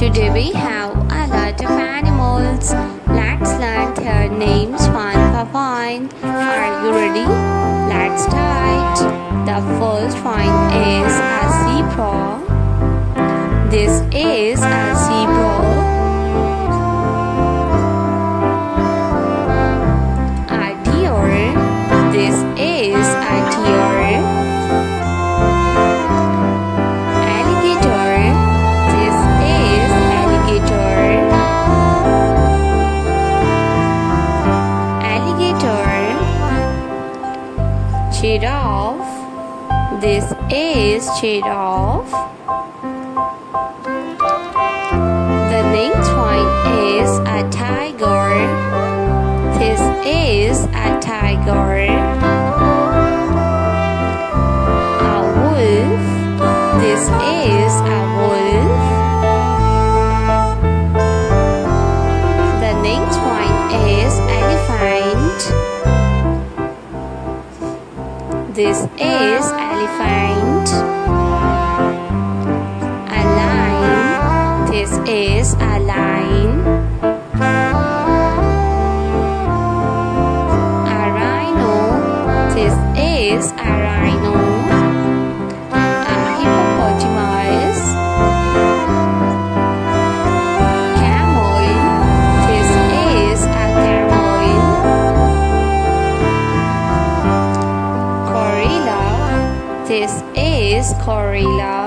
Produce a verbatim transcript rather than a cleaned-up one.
Today we have a lot of animals. Let's learn their names one by one. Are you ready? Let's start. The first one is a zebra. This is a zebra. A deer. This is a deer. Alligator. This is alligator. Alligator. Giraffe. This is giraffe. The next one is a tiger. This is a tiger. A wolf. This is a wolf. The next one is elephant. This is elephant. A lion. This is a lion. A rhino. This is a rhino. A hippopotamus. Camel. This is a camel. Gorilla. This is gorilla.